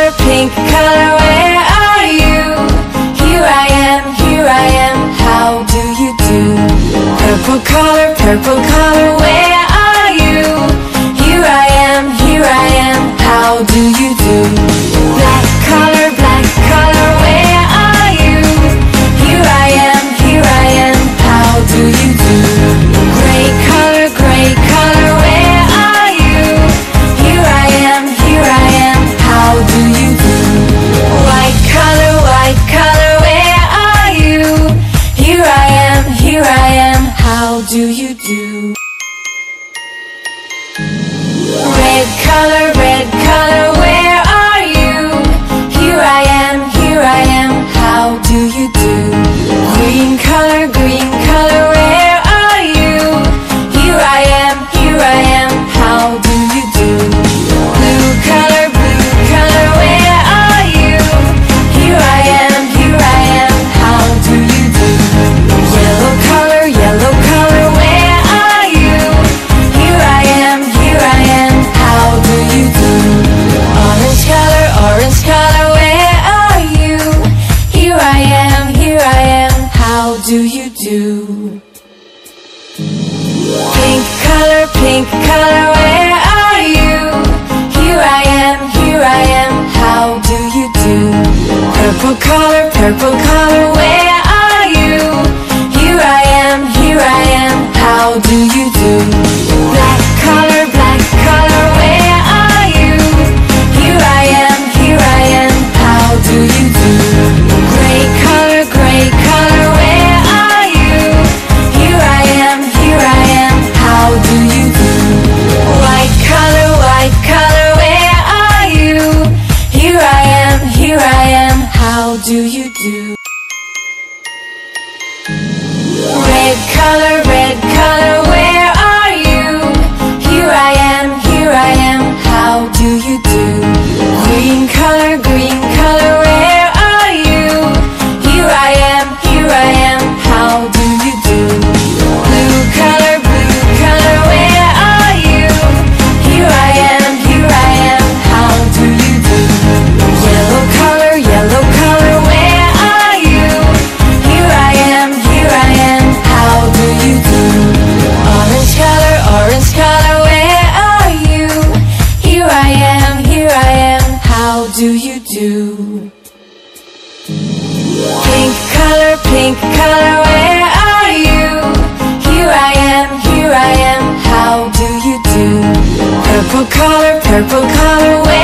pink color, where are you? Here I am, how do you do? Purple color, where are you? Here I am, how do you do? Black color, where are you? Here I am, how do you do? Gray color, where are you? Here I am, how do you do? White color, where are you? Here I am, how do you do? Red color, where are you? Here I am, how do you do? Green color, where are you? Here I am, how do you do? Blue color, where are you? Here I am, how do you do? Yellow color, where are you? Here I am, how do you do? Orange color, where are you? Here I am, how do you do? Pink color, where are you? Here I am, how do you do? Purple color, where are you? Here I am, how do you do? Black color, where are you? Here I am, how do you do? Gray color, where are you? Here I am, how do you do? White color, where are you? Here I am, how do you do? Red color, where are you? Here I am, how do you do? Green color, where are you? Here I am, how do you do? Blue color, where are you? Here I am, how do you do? Yellow color, where are you? Here I am, how do you do? Orange color, where are you? Here I am, how do you do? Pink color, where are you? Here I am, how do you do? Purple color,